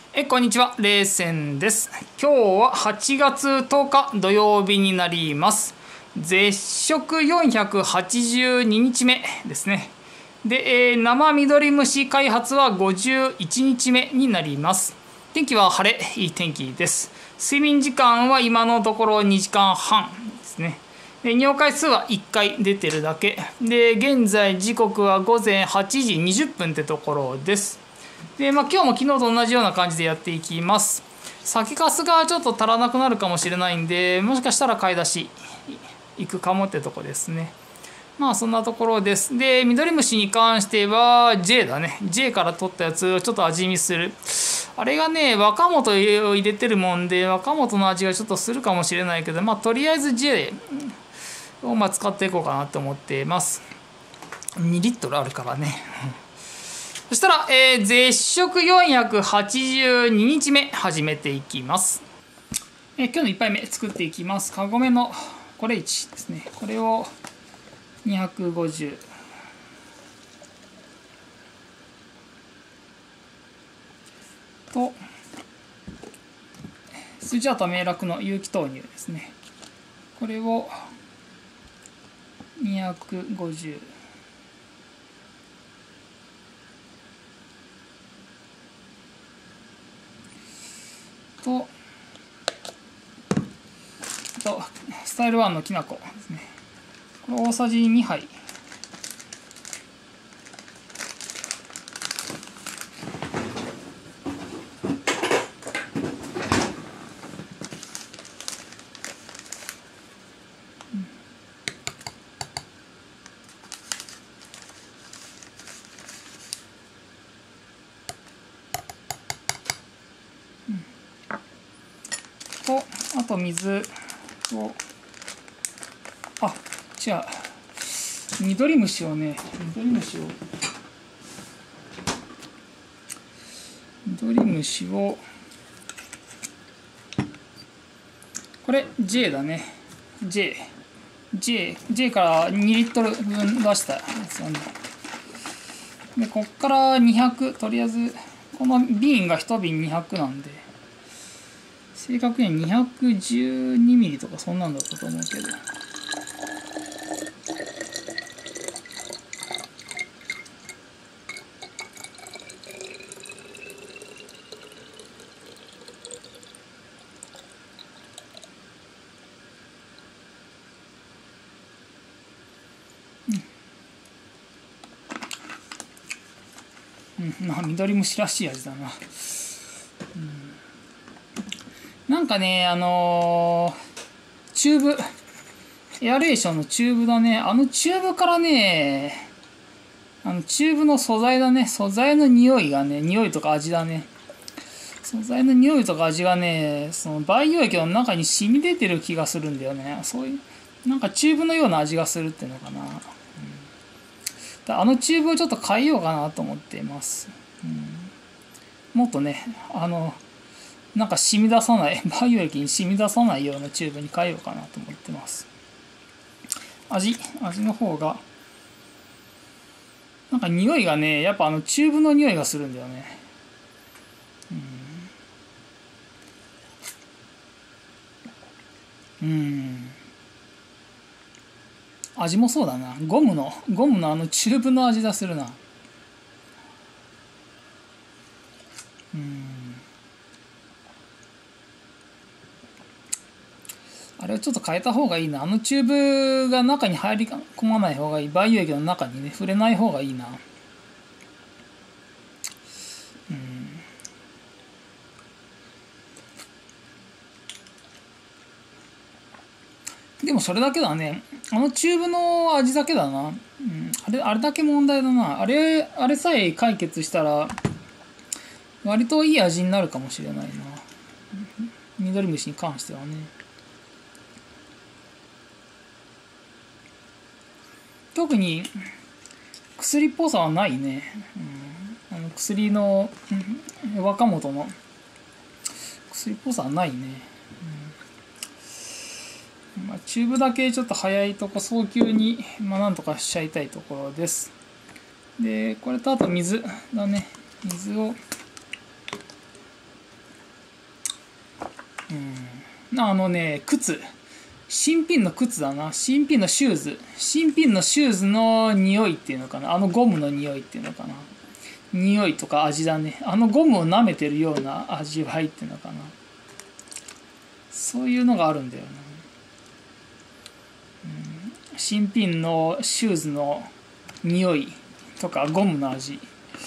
こんにちは、レイセンです。今日は8月10日土曜日になります。絶食482日目ですね。で、生緑虫開発は51日目になります。天気は晴れ、いい天気です。睡眠時間は今のところ2時間半ですね。で、尿回数は1回出てるだけ。で、現在時刻は午前8時20分ってところです。で、今日も昨日と同じような感じでやっていきます。酒粕がちょっと足らなくなるかもしれないんで、もしかしたら買い出し行くかもってとこですね。まあそんなところです。で、緑虫に関しては J だね。J から取ったやつをちょっと味見する。あれがね、若元を入れてるもんで、若元の味がちょっとするかもしれないけど、まあとりあえず J を使っていこうかなと思っています。2リットルあるからね。そしたら、絶食482日目始めていきます。今日の1杯目作っていきます。カゴメのこれ1ですね。これを250。と、スジャータ明楽の有機豆乳ですね。これを250。と、スタイル1のきな粉ですね。これ大さじ2杯。と、あと水を、違う。緑虫を、これ J だね。J から2リットル分出したやつなんで。で、こっから200、とりあえず、この瓶が1瓶200なんで、正確には212ミリとかそんなんだったと思うけど。まあ緑虫らしい味だな。なんかね、チューブ、エアレーションのチューブだね。あのチューブからね、チューブの素材だね。素材の匂いがね、匂いとか味だね。素材の匂いとか味がね、その培養液の中に染み出てる気がするんだよね。そういう、なんかチューブのような味がするっていうのかな。あのチューブをちょっと変えようかなと思っています。もっとね、なんか染み出さない、培養液に染み出さないようなチューブに変えようかなと思ってます。味の方が、なんか匂いがね、やっぱチューブの匂いがするんだよね。味もそうだな。ゴムのチューブの味がするな。あれをちょっと変えた方がいいな。チューブが中に入り込まない方がいい。培養液の中にね、触れない方がいいな。でもそれだけだね。チューブの味だけだな。あれだけ問題だな。あれさえ解決したら、割といい味になるかもしれないな。緑虫に関してはね。特に薬っぽさはないね。薬の、若元の薬っぽさはないね。チューブだけちょっと早いとこ早急に、なんとかしちゃいたいところです。で、これとあと水だね。水を靴。新品の靴だな。新品のシューズ。新品のシューズの匂いっていうのかな。ゴムの匂いっていうのかな。匂いとか味だね。ゴムを舐めてるような味わいっていうのかな。そういうのがあるんだよな。新品のシューズの匂いとかゴムの味。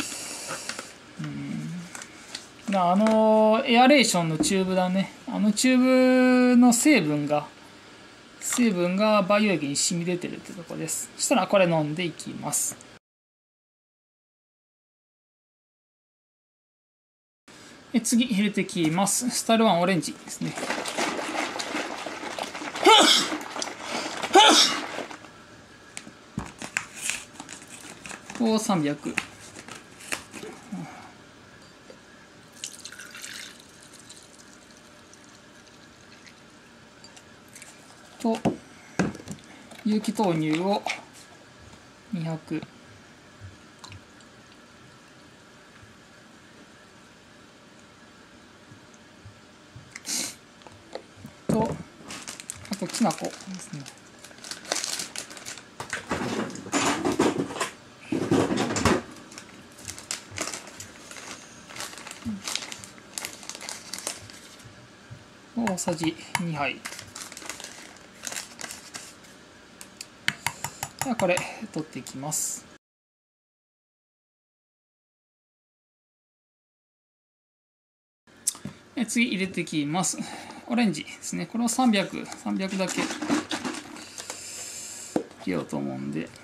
エアレーションのチューブだね。チューブの成分が培養液に染み出てるってとこです。そしたらこれ飲んでいきます。次入れていきます。スタイル1オレンジですね。を300。と有機豆乳を200。とあときな粉ですね。大さじ2杯。ではこれ取っていきます。次入れていきます。オレンジですね。これを300だけ入れようと思うんで、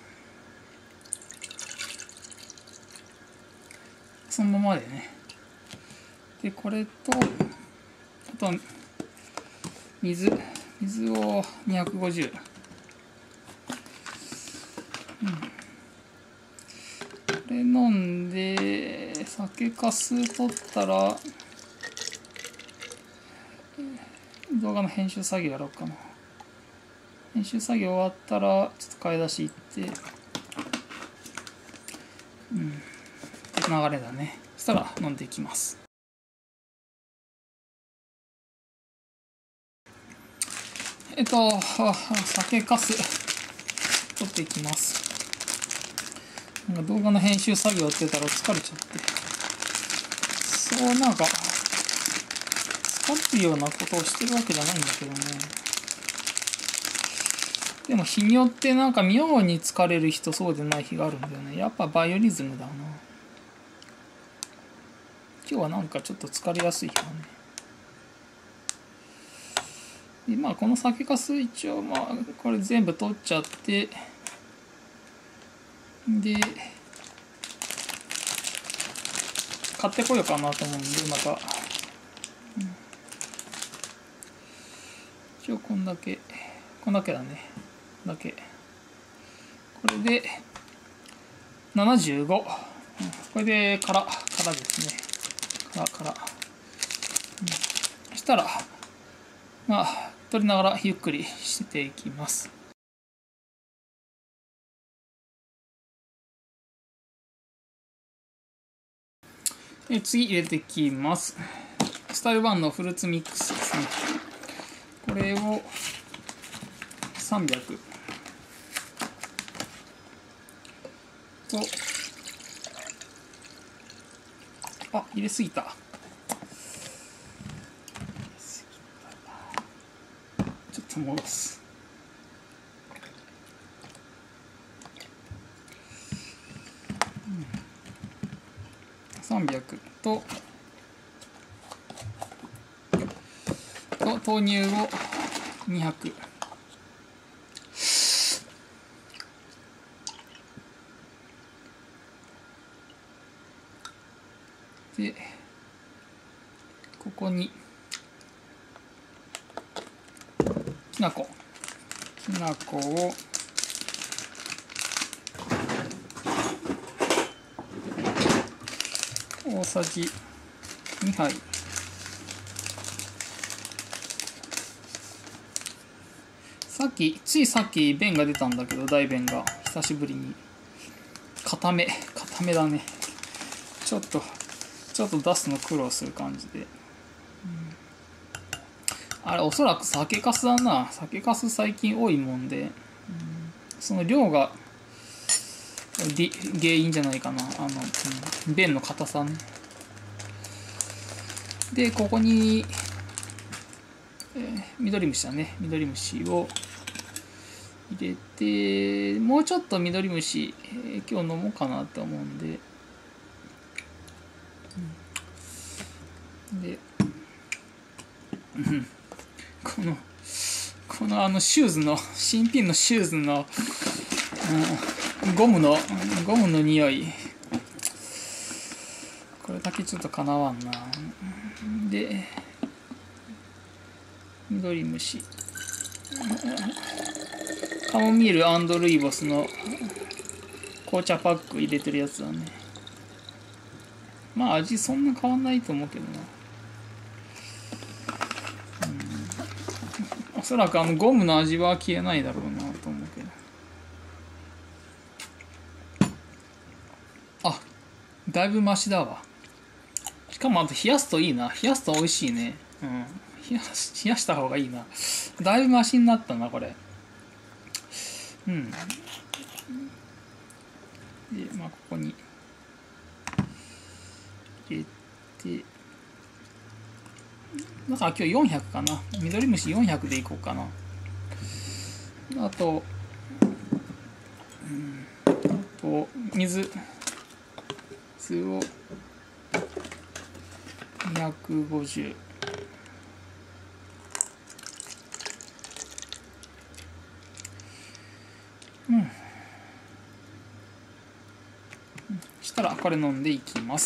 そのままでね。でこれとあと水を250。これ飲んで酒かす取ったら動画の編集作業やろうかな。編集作業終わったらちょっと買い出し行って流れだね。そしたら飲んでいきます。酒かす取っていきます。動画の編集作業やってたら疲れちゃって、なんか疲れるようなことをしてるわけじゃないんだけどね。でも日によってなんか妙に疲れる日とそうでない日があるんだよね。やっぱバイオリズムだな。今日はなんかちょっと疲れやすい日だね。でこの酒かす一応これ全部取っちゃって、で買ってこようかなと思うんでまた、一応こんだけだね。これで75。これで空ですね。空。そしたら取りながらゆっくりしていきます。次入れていきます。スタイル1のフルーツミックスですね。これを300と、入れすぎた。ちょっと戻す。300と豆乳を200。でここにきな粉を大さじ2杯。ついさっき便が出たんだけど、大便が久しぶりに固めだね。ちょっと出すの苦労する感じで、 あれおそらく酒粕だな。酒粕最近多いもんで、その量が原因じゃないかな。便の硬さね。でここに、緑虫だね。緑虫を入れて、もうちょっと緑虫、今日飲もうかなって思うんで、で、このシューズの新品のシューズの、ゴムの匂い、これだけちょっとかなわんな。で緑虫、カモミール&ルイボスの紅茶パック入れてるやつだね。まあ味そんな変わんないと思うけどな。おそらくゴムの味は消えないだろうなと思うけど。あ、だいぶマシだわ。しかもあと冷やすといいな。冷やすと美味しいね。冷やした方がいいな。だいぶマシになったなこれ。でまあここに入れて、だから今日400かな。緑虫400でいこうかな。あと、水を250。したらこれ飲んでいきます。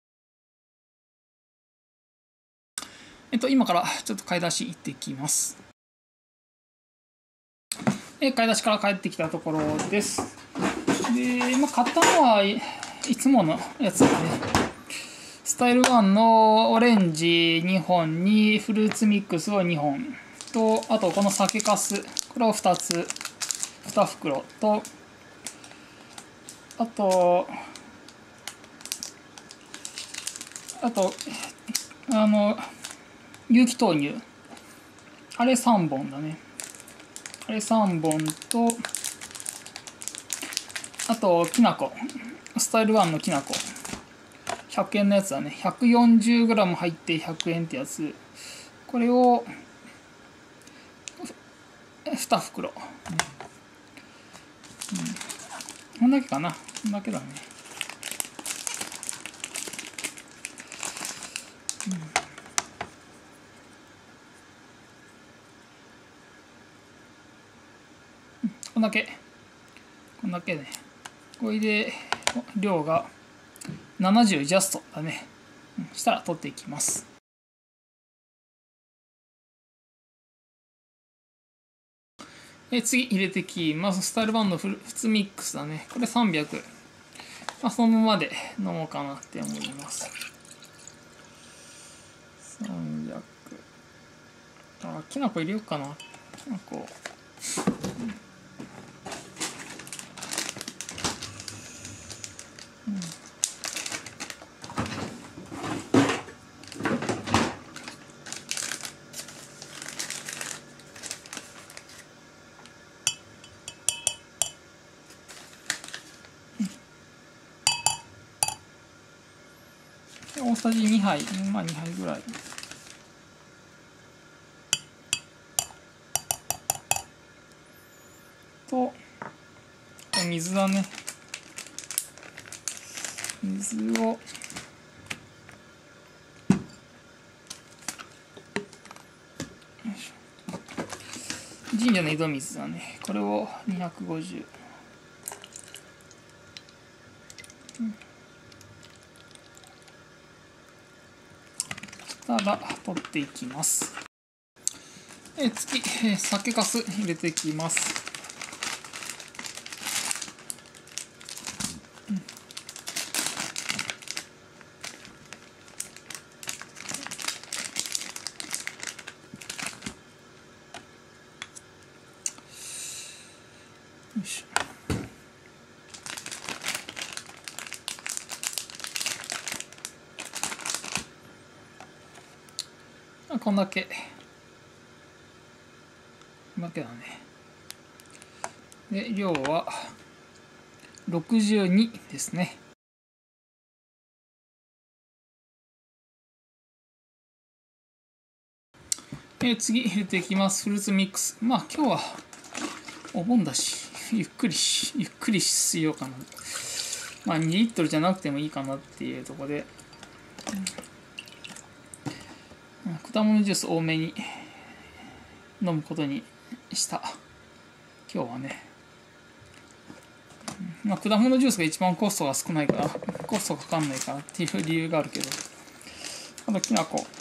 今からちょっと買い出し行ってきます。買い出しから帰ってきたところです。で、買ったのはいつものやつだね。スタイル1のオレンジ2本にフルーツミックスを2本と、あとこの酒粕、これを2袋と、あと有機豆乳、あれ3本だね。あれ3本と、あときな粉、スタイル1のきな粉100円のやつだね。 140g 入って100円ってやつ、これを2袋、こんだけかな。こんだけだね。こんだけね。これで量が70ジャストだね。したら取っていきます。次入れていきます。スタイルバンド普通ミックスだね。これ300。そのままで飲もうかなって思います。300。きな粉入れようかな。きな粉。大さじ2杯、2杯ぐらい。と、水だね。水を、神社の井戸水だね。これを250。たら取っていきます。次、酒粕入れていきます。よいしょ。こんだけだけだね。で、量は62ですね。次入れていきます。フルーツミックス。まあ今日はお盆だし、ゆっくりしようかな。まあ2リットルじゃなくてもいいかなっていうところで、果物ジュース多めに飲むことにした。今日はね。まあ果物ジュースが一番コストが少ないから、コストかかんないからっていう理由があるけど、あときな粉。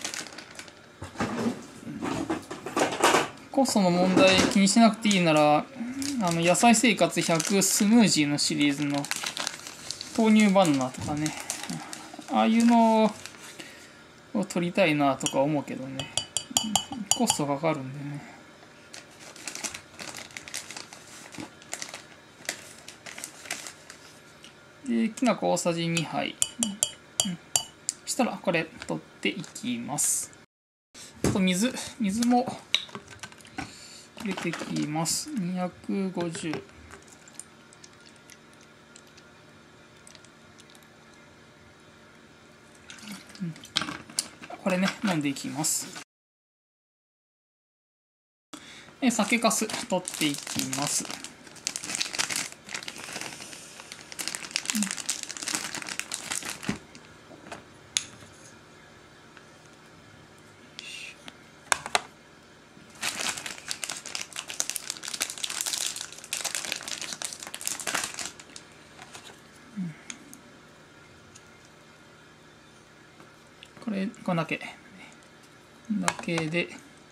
コストの問題気にしなくていいなら、野菜生活100スムージーのシリーズの豆乳バナナとかね、ああいうのを取りたいなとか思うけどね、コストかかるんでね。で、きな粉大さじ2杯。そしたらこれ取っていきます。あと水も入れていきます。250。これね、飲んでいきます。酒粕取っていきます。これだけで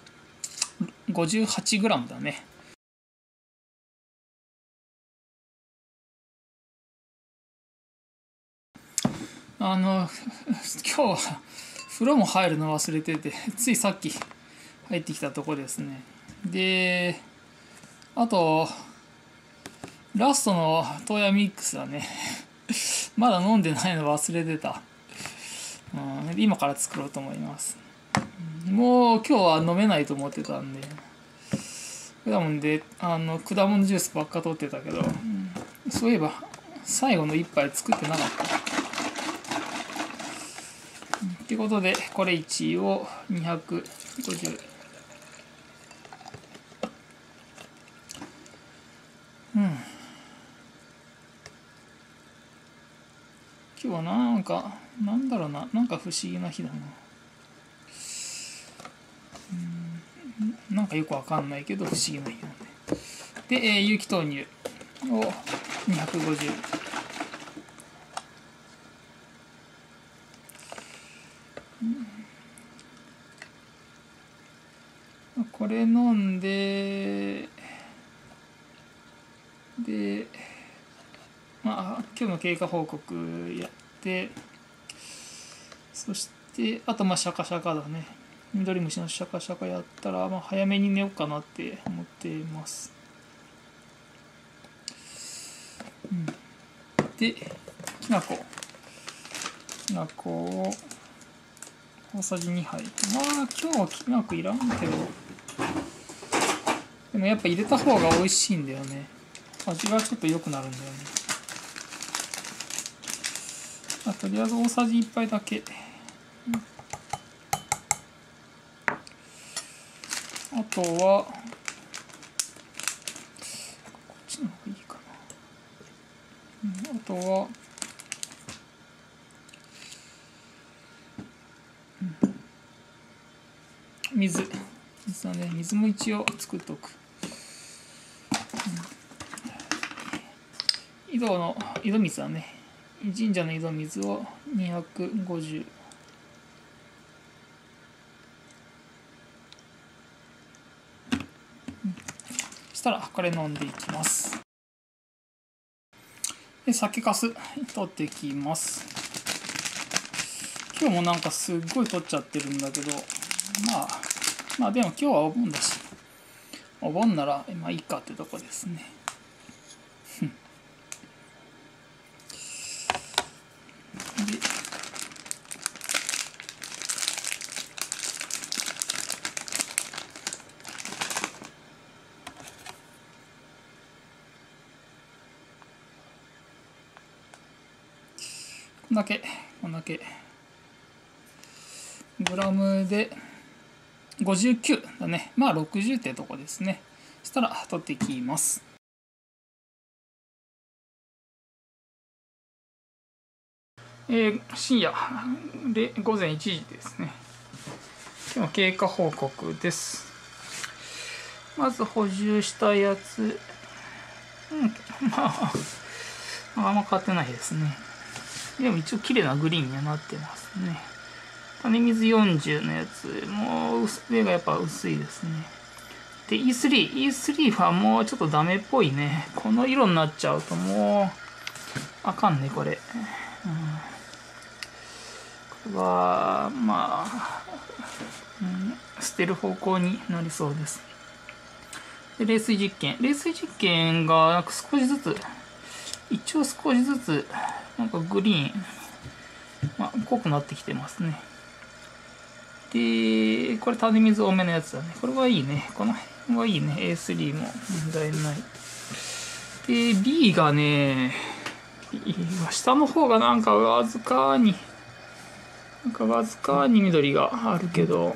58g だね。今日は風呂も入るの忘れてて、ついさっき入ってきたとこですね。で、あとラストの豆ヤミックスはねまだ飲んでないの忘れてた。今から作ろうと思います。もう今日は飲めないと思ってたんで、果物ジュースばっか取ってたけど、そういえば最後の一杯作ってなかった。ってことでこれ1を250。今日はなんか不思議な日だな。なんかよくわかんないけど不思議な日なんで。で、有機豆乳を250。これ飲んで、今日の経過報告やって、そしてあとシャカシャカだね。緑虫のシャカシャカやったら、早めに寝ようかなって思っています。で、きな粉を大さじ2杯。今日はきな粉いらんけど、でもやっぱ入れた方が美味しいんだよね。味がちょっと良くなるんだよね。とりあえず大さじ1杯だけ。あとはこっちの方がいいかな。あとは水だね。水も一応作っとく。井戸水だね。神社の井戸水を250。そしたらこれ飲んでいきます。で、酒粕取っていきます。今日もなんかすっごい取っちゃってるんだけど、まあでも今日はお盆だし、お盆ならいいかってとこですね。 だけグラムで59だね。まあ60ってとこですね。そしたら取っていきます。深夜で午前1時ですね。今日の経過報告です。まず補充したやつ、あんま変わってないですね。でも一応綺麗なグリーンにはなってますね。種水40のやつも上がやっぱ薄いですね。で E3 はもうちょっとダメっぽいね。この色になっちゃうともうあかんねこれ。これはまあ、捨てる方向になりそうです。で冷水実験がなんか少しずつなんかグリーン、濃くなってきてますね。で、これ種水多めのやつだね。これはいいね。この辺はいいね。A3 も問題ない。で、B がね、B は下の方がなんかわずかに緑があるけど、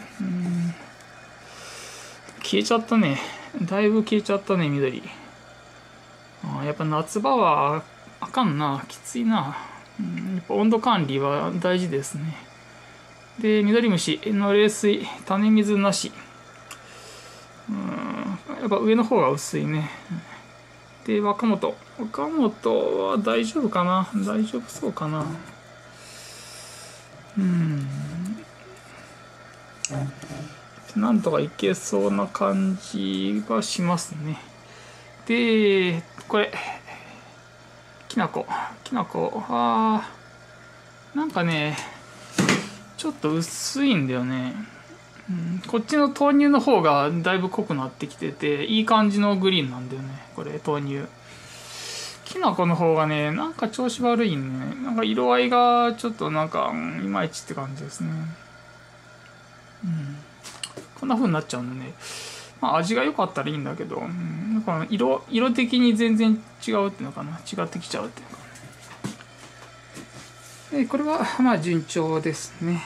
消えちゃったね。だいぶ消えちゃったね、緑。やっぱ夏場はあかんな。きついな。やっぱ温度管理は大事ですね。で、緑虫の冷水、種水なし。やっぱ上の方が薄いね。で、若本は大丈夫かな。大丈夫そうかな。なんとかいけそうな感じはしますね。で、これ、きなこ。なんかね、ちょっと薄いんだよね。こっちの豆乳の方がだいぶ濃くなってきてて、いい感じのグリーンなんだよね。これ、豆乳。きな粉の方がね、なんか調子悪いね。なんか色合いがちょっとなんか、いまいちって感じですね。こんな風になっちゃうんでね。まあ味が良かったらいいんだけど、なんか色的に全然違うっていうのかな。違ってきちゃうっていうのかな。で、これはまあ順調ですね。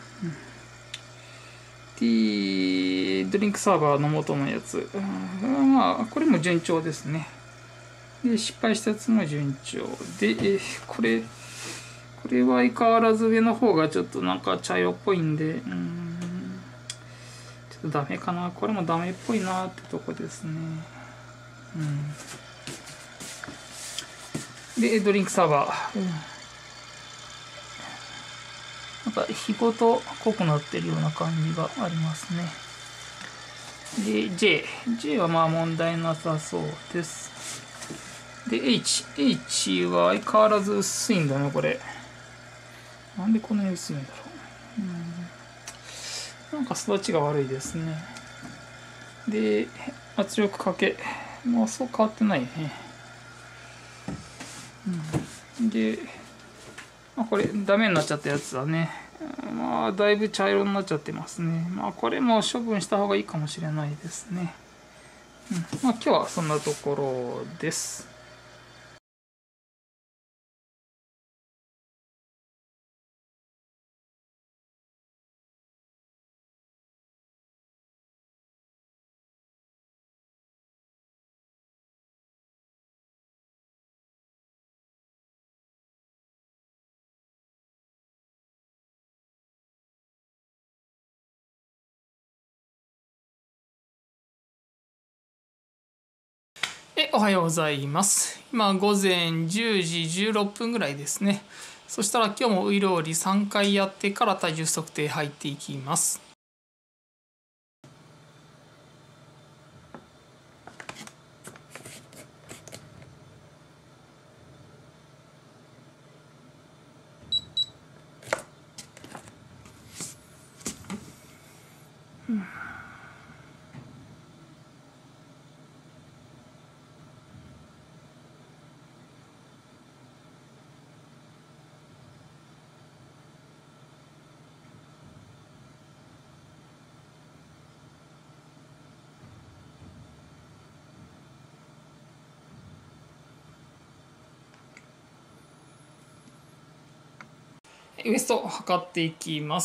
で、ドリンクサーバーの元のやつ。まあ、これも順調ですね。で、失敗したやつも順調。で、これは相変わらず上の方がちょっとなんか茶色っぽいんで、ちょっとダメかな。これもダメっぽいなってとこですね。で、ドリンクサーバー。なんか日ごと濃くなってるような感じがありますね。で、J はまあ問題なさそうです。で、H は相変わらず薄いんだね、これ。なんでこんなに薄いんだろう。なんか育ちが悪いですね。で、圧力かけ。まあそう変わってないね。で、これダメになっちゃったやつだね。まあだいぶ茶色になっちゃってますね。まあこれも処分した方がいいかもしれないですね。まあ今日はそんなところです。おはようございます。今午前10時16分ぐらいですね。そしたら今日もウイロウリ3回やってから体重測定入っていきます。 ウエストを測っていきます。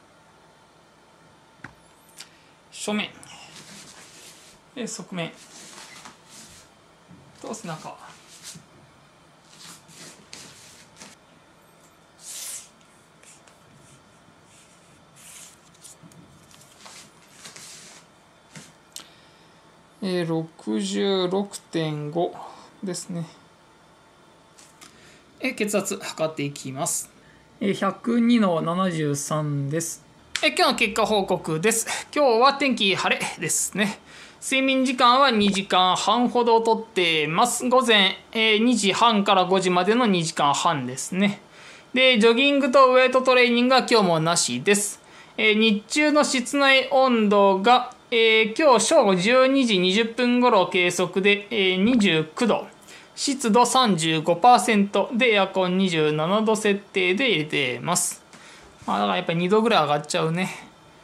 正面、側面と背中。66.5 ですね。血圧測っていきます。102の73です。今日の結果報告です。今日は天気晴れですね。睡眠時間は2時間半ほどとってます。午前2時半から5時までの2時間半ですね。で、ジョギングとウェイトトレーニングは今日もなしです。日中の室内温度が今日正午12時20分頃計測で29度。湿度 35% でエアコン27度設定で入れてます。だからやっぱり2度ぐらい上がっちゃうね。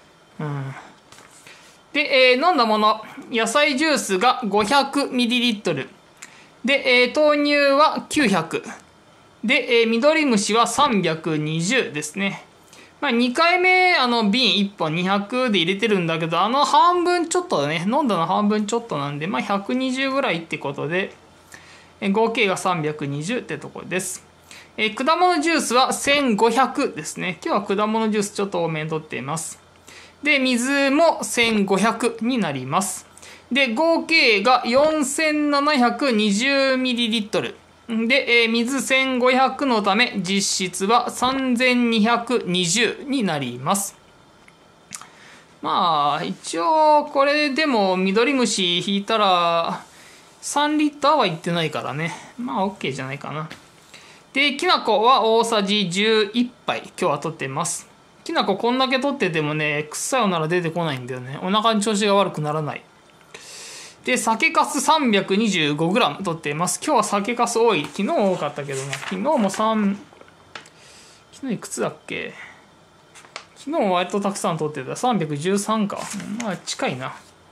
で、飲んだもの、野菜ジュースが 500ml。で、豆乳は900。で、緑虫は320ですね。2回目、瓶1本200で入れてるんだけど、半分ちょっとだね。飲んだの半分ちょっとなんで、120ぐらいってことで、合計が320ってところです。果物ジュースは1500ですね。今日は果物ジュースちょっと多めにとっています。で、水も1500になります。で、合計が 4720ml。で、水1500のため実質は3220になります。一応これでも緑虫引いたら3リッターはいってないからね。OK じゃないかな。で、きな粉は大さじ11杯今日は取ってます。きな粉こんだけ取っててもね、臭いおなら出てこないんだよね。お腹の調子が悪くならない。で、酒粕 325g 取っています。今日は酒粕多い。昨日多かったけどな。昨日も昨日いくつだっけ？昨日は割とたくさん取ってた。313か。近いな。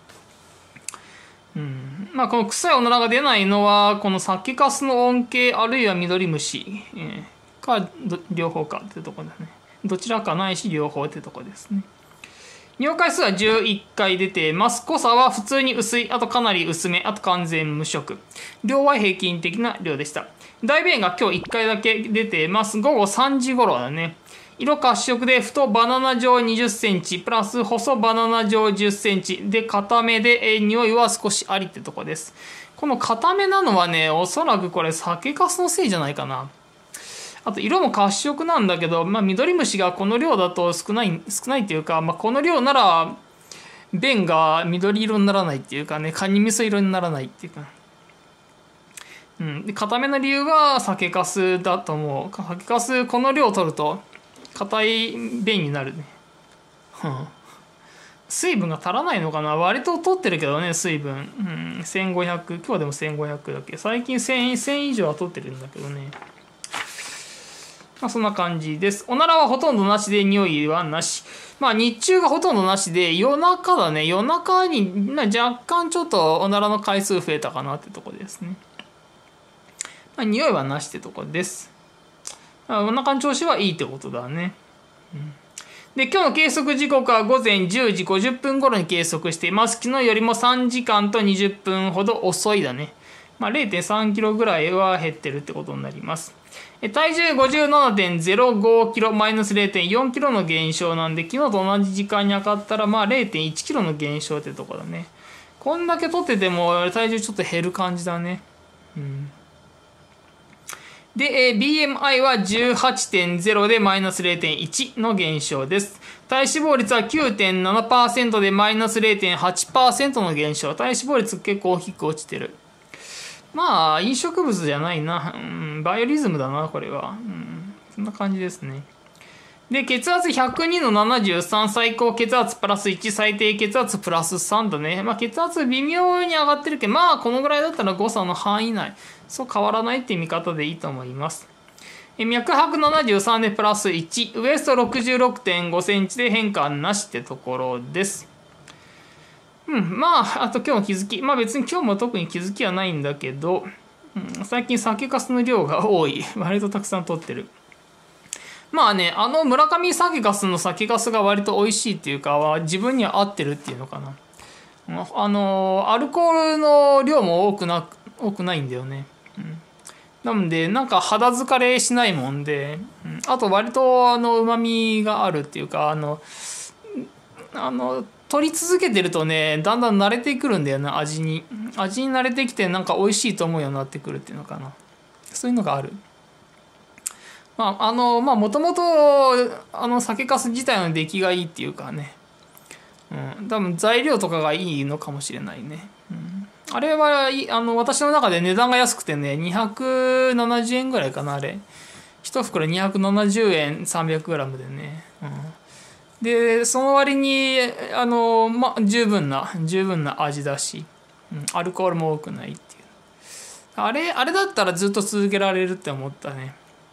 この臭いおならが出ないのは、この酒粕の恩恵あるいは緑虫か両方かってとこだね。どちらかないし両方ってとこですね。尿回数は11回出てます。濃さは普通に薄い、あとかなり薄め、あと完全無色。量は平均的な量でした。大便が今日1回だけ出てます。午後3時頃だね。色褐色で太バナナ状20センチ、プラス細バナナ状10センチ。で、固めで、匂いは少しありってとこです。この固めなのはね、おそらくこれ酒粕のせいじゃないかな。あと色も褐色なんだけど、緑虫がこの量だと少ないっていうか、この量なら便が緑色にならないっていうかね、カニ味噌色にならないっていうか。で、固めの理由は酒粕だと思う。酒粕この量を取ると硬い便になるね。水分が足らないのかな。割と取ってるけどね、水分。1500、今日はでも1500だっけ。最近1000以上は取ってるんだけどね。そんな感じです。おならはほとんどなしで、匂いはなし。日中がほとんどなしで、夜中だね。夜中に若干ちょっとおならの回数増えたかなってとこですね。匂いはなしってとこです。お腹の調子はいいってことだね。で、今日の計測時刻は午前10時50分頃に計測しています。昨日よりも3時間と20分ほど遅いだね。0.3 キロぐらいは減ってるってことになります。体重 57.05 キロ、マイナス 0.4 キロの減少なんで、昨日と同じ時間に測ったら、0.1 キロの減少ってとこだね。こんだけ取ってても体重ちょっと減る感じだね。で、BMI は 18.0 でマイナス 0.1 の減少です。体脂肪率は 9.7% でマイナス 0.8% の減少。体脂肪率結構大きく落ちてる。飲食物じゃないな。バイオリズムだな、これは。そんな感じですね。で、血圧102の73、最高血圧プラス1、最低血圧プラス3だね。血圧微妙に上がってるけど、このぐらいだったら誤差の範囲内。そう変わらないって見方でいいと思います。脈拍73でプラス1、ウエスト 66.5 センチで変化なしってところです。あと今日の気づき。別に今日も特に気づきはないんだけど、最近酒粕の量が多い。割とたくさん取ってる。 まあね、村上酒粕の酒粕が割と美味しいっていうかは自分には合ってるっていうのかな。アルコールの量も多くないんだよね。なのでなんか肌疲れしないもんで、あと割と旨味があるっていうか取り続けてるとねだんだん慣れてくるんだよな、味に慣れてきてなんか美味しいと思うようになってくるっていうのかな。そういうのがある。もともと酒粕自体の出来がいいっていうかね、多分材料とかがいいのかもしれないね。あれは私の中で値段が安くてね270円ぐらいかな、あれ1袋270円 300g でね、でその割に十分な味だし、アルコールも多くないっていう、あれだったらずっと続けられるって思ったね。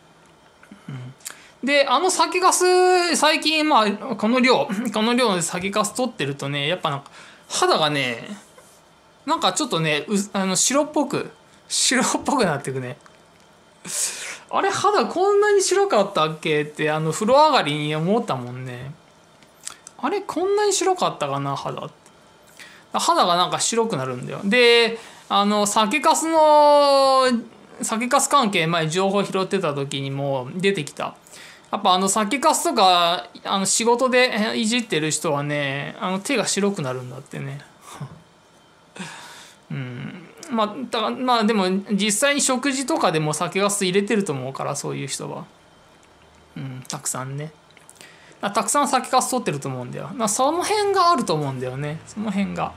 で酒粕最近この量で酒粕取ってるとねやっぱなんか肌がねなんかちょっとね白っぽくなってくね。あれ肌こんなに白かったっけって風呂上がりに思ったもんね。あれこんなに白かったかな肌がなんか白くなるんだよ。で酒粕関係前情報拾ってた時にも出てきた。やっぱ酒粕とか仕事でいじってる人はね手が白くなるんだってね。でも実際に食事とかでも酒粕入れてると思うから、そういう人はたくさんねたくさん酒粕取ってると思うんだよ。その辺があると思うんだよね。その辺が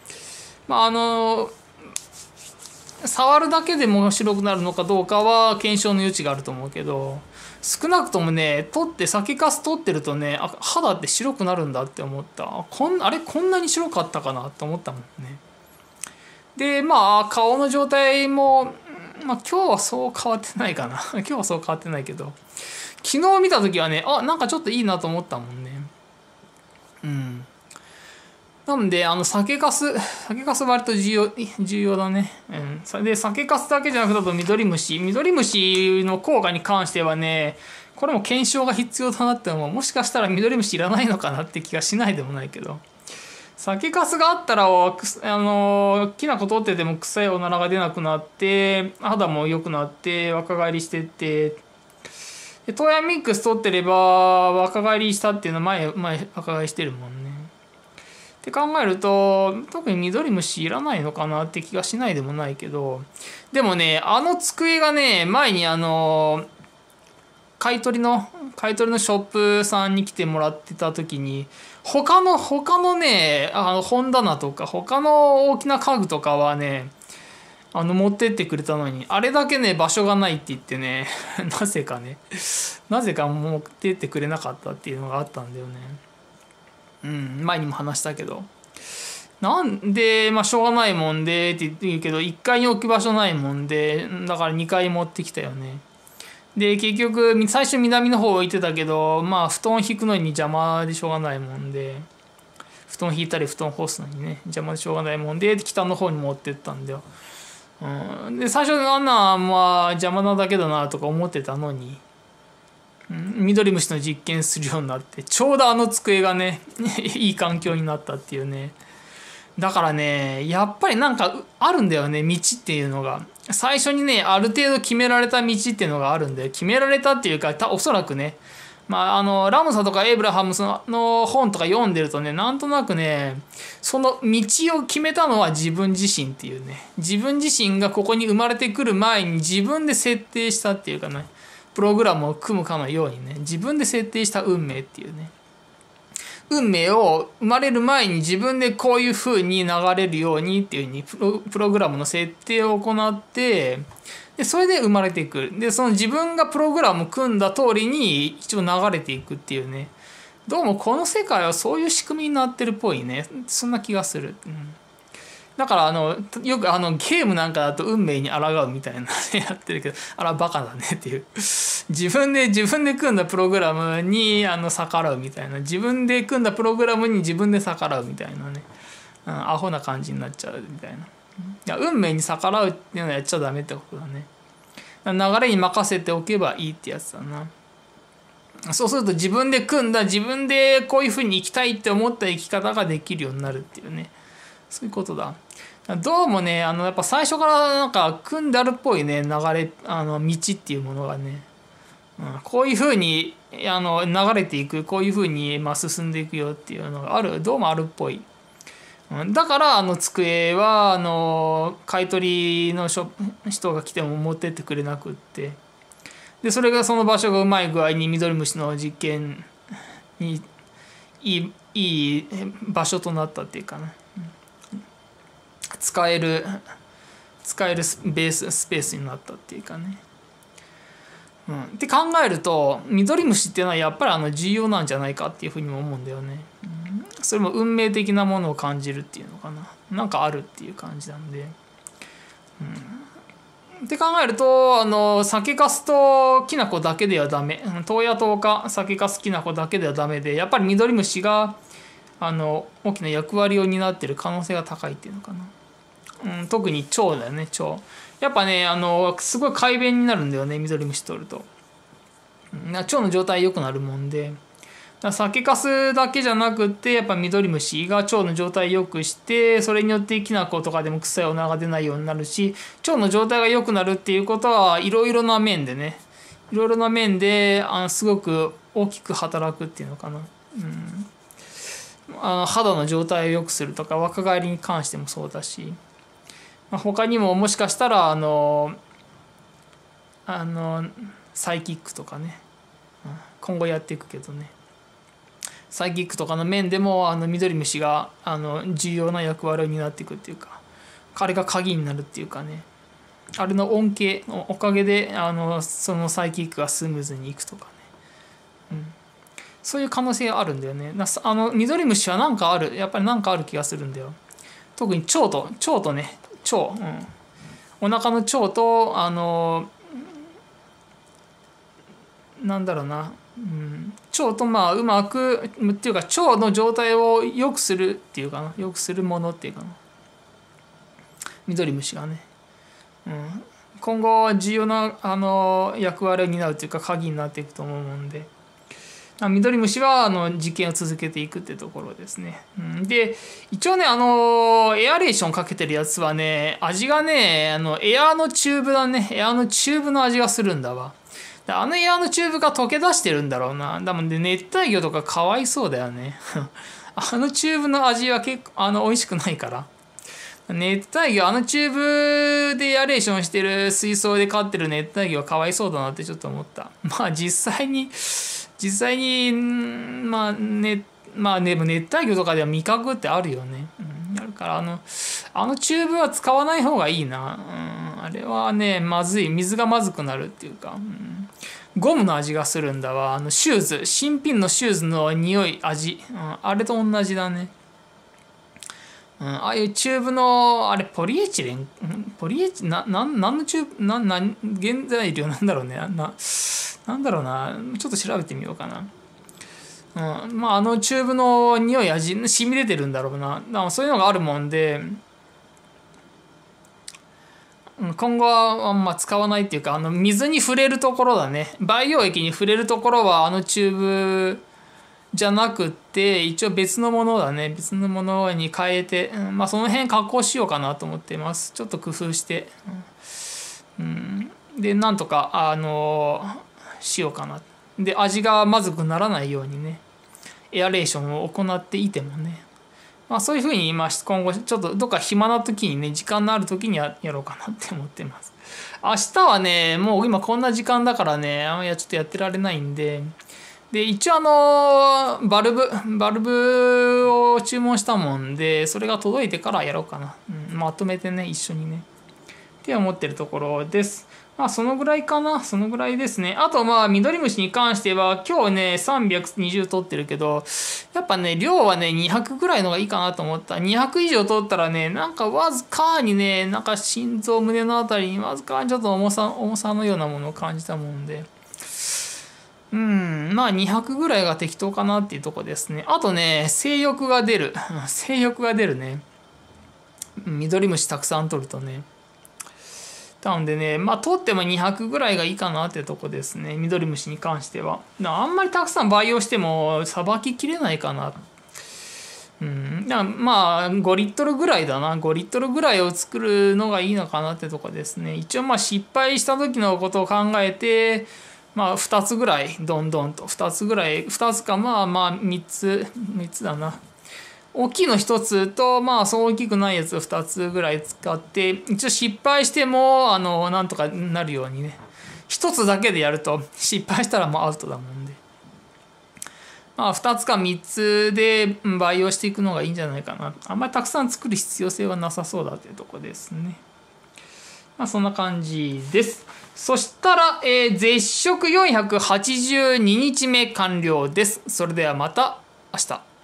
触るだけでも白くなるのかどうかは検証の余地があると思うけど、少なくともね酒粕取ってるとね肌って白くなるんだって思った。あれこんなに白かったかなって思ったもんね。で顔の状態も今日はそう変わってないかな今日はそう変わってないけど、昨日見た時はねなんかちょっといいなと思ったもんね。なので酒粕割と重要だね。で酒粕だけじゃなくてミドリムシの効果に関してはねこれも検証が必要だなって思う。もしかしたらミドリムシいらないのかなって気がしないでもないけど、酒粕があったらきな粉取ってても臭いおならが出なくなって肌も良くなって若返りしてってでトーヤミックス取ってれば若返りしたっていうのは前若返りしてるもんね。って考えると特にミドリムシいらないのかなって気がしないでもないけど、でもね机がね前に買い取りのショップさんに来てもらってた時に他のね本棚とか他の大きな家具とかはね持ってってくれたのにあれだけね場所がないって言ってねなぜか持ってってくれなかったっていうのがあったんだよね。前にも話したけど、なんでしょうがないもんでって言うけど1階に置く場所ないもんでだから2階持ってきたよね。で結局最初南の方置いてたけど布団引くのに邪魔でしょうがないもんで、布団引いたり布団干すのにね邪魔でしょうがないもんで北の方に持ってったんだよ。で最初邪魔なだけだなとか思ってたのにミドリムシの実験するようになってちょうど机がねいい環境になったっていうね。だからねやっぱりなんかあるんだよね、道っていうのが。最初にねある程度決められた道っていうのがあるんで、決められたっていうかおそらくねラムサとかエイブラハムスの本とか読んでるとねなんとなくねその道を決めたのは自分自身っていうね、自分自身がここに生まれてくる前に自分で設定したっていうかねプログラムを組むかのようにね自分で設定した運命っていうね、運命を生まれる前に自分でこういう風に流れるようにっていう風にプログラムの設定を行ってでそれで生まれていく。でその自分がプログラムを組んだ通りに一応流れていくっていうね、どうもこの世界はそういう仕組みになってるっぽいね。そんな気がする。だからよくゲームなんかだと運命に抗うみたいなやってるけどバカだねっていう、自分で組んだプログラムに逆らうみたいな、自分で組んだプログラムに自分で逆らうみたいなね、アホな感じになっちゃうみたいな。いや運命に逆らうっていうのはやっちゃダメってことだね。流れに任せておけばいいってやつだな。 そうすると自分で組んだ、自分でこういうふうに生きたいって思った生き方ができるようになるっていうね、そういうことだ。どうもね、やっぱ最初からなんか組んであるっぽいね、流れ、道っていうものがね、こういうふうに流れていく、こういうふうに進んでいくよっていうのがどうもあるっぽい。だから机は買い取りの人が来ても持ってってくれなくって、でそれがその場所がうまい具合にミドリムシの実験にいい場所となったっていうかな、使えるスペースになったっていうかね。って考えるとミドリムシっていうのはやっぱり重要なんじゃないかっていうふうにも思うんだよね。それも運命的なものを感じるっていうのかな、なんかあるっていう感じなんで。って考えると酒粕ときな粉だけではダメ、豆や豆か酒粕きな粉だけではダメで、やっぱりミドリムシが大きな役割を担っている可能性が高いっていうのかな。特に腸だよね、腸。やっぱねすごい快便になるんだよね、ミドリムシ取ると。腸の状態良くなるもんで、酒粕だけじゃなくってやっぱミドリムシが腸の状態良くして、それによってきな粉とかでも臭いおなが出ないようになるし、腸の状態が良くなるっていうことはいろいろな面でね、いろいろな面ですごく大きく働くっていうのかな。肌の状態を良くするとか若返りに関してもそうだし、他にももしかしたらサイキックとかね、今後やっていくけどね、サイキックとかの面でもミドリムシが重要な役割を担っていくっていうか、彼が鍵になるっていうかね、あれの恩恵のおかげでそのサイキックがスムーズにいくとかね、そういう可能性があるんだよね。ミドリムシはなんかある、やっぱりなんかある気がするんだよ。特に腸とね、腸、お腹の腸となんだろうな、腸とうまくっていうか腸の状態を良くするっていうかな、良くするものっていうかな、ミドリムシがね、今後は重要な役割を担うというか鍵になっていくと思うもんで、ミドリムシは実験を続けていくってところですね。で一応ねエアレーションかけてるやつはね、味がねエアのチューブだね、エアのチューブの味がするんだわ。エアのチューブが溶け出してるんだろうな。だもんで熱帯魚とかかわいそうだよねチューブの味は結構美味しくないから。熱帯魚チューブでエアレーションしてる水槽で飼ってる熱帯魚はかわいそうだなってちょっと思った。実際にでも熱帯魚とかでは味覚ってあるよね。あるからチューブは使わない方がいいな。あれはねまずい、水がまずくなるっていうか、ゴムの味がするんだわ。シューズ、新品のシューズの匂い味、あれと同じだね。ああいうチューブのあれポリエチレン、なんのチューブ原材料なんだろうね。なんだろうな、ちょっと調べてみようかな。チューブの匂い味染み出てるんだろうな。だからそういうのがあるもんで、今後は使わないっていうか水に触れるところだね、培養液に触れるところはチューブじゃなくって一応別のものだね、別のものに変えて、その辺加工しようかなと思っています。ちょっと工夫して、でなんとかしようかな。で味がまずくならないようにね、エアレーションを行っていてもね、そういうふうに今後ちょっとどっか暇な時にね、時間のある時にやろうかなって思ってます。明日はねもう今こんな時間だからねちょっとやってられないんで、一応バルブを注文したもんで、それが届いてからやろうかな、まとめてね一緒にねって思ってるところです。そのぐらいかな、そのぐらいですね。あとミドリムシに関しては今日ね320取ってるけど、やっぱね量はね200ぐらいのがいいかなと思った。200以上取ったらねなんかわずかにね、なんか心臓胸のあたりにわずかにちょっと重さのようなものを感じたもんで、200ぐらいが適当かなっていうとこですね。あとね性欲が出るね、ミドリムシたくさん取るとね。 なのでね、まあ取っても200ぐらいがいいかなってとこですね、ミドリムシに関しては。あんまりたくさん培養してもさばききれないかな。だからまあ5リットルぐらいだな。5リットルぐらいを作るのがいいのかなってとこですね。一応まあ失敗した時のことを考えて、まあ2つぐらいどんどんと2つぐらい2つかまあ3つだな。大きいの1つとまあそう大きくないやつ2つぐらい使って一応失敗してもなんとかなるようにね。1つだけでやると失敗したらもうアウトだもんで。まあ2つか3つで培養していくのがいいんじゃないかな。あんまりたくさん作る必要性はなさそうだというところですね。まあそんな感じです。そしたら、絶食482日目完了です。それではまた明日。